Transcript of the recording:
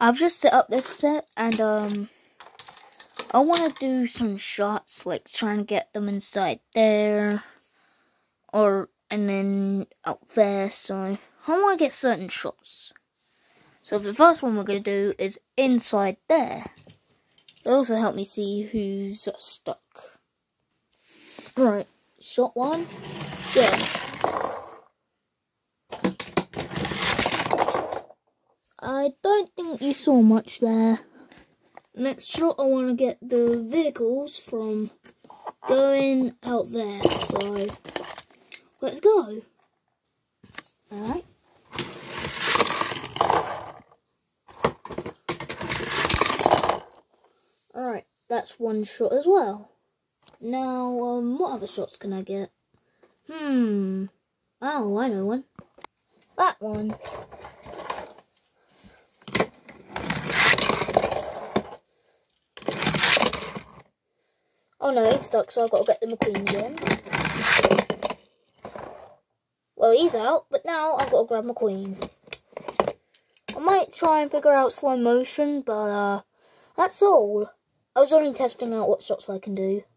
I've just set up this set, and I want to do some shots, like trying to get them inside there, and then out there. So I want to get certain shots. So the first one we're going to do is inside there. It'll also help me see who's stuck. Right, shot one, go. I don't think you saw much there. Next shot, I want to get the vehicles from going out there. So let's go. Alright. Alright, that's one shot as well. Now, what other shots can I get? Oh, I know one. That one. Oh no, he's stuck, so I've got to get the McQueen again. Well, he's out, but now I've got to grab McQueen. I might try and figure out slow motion, but that's all. I was only testing out what shots I can do.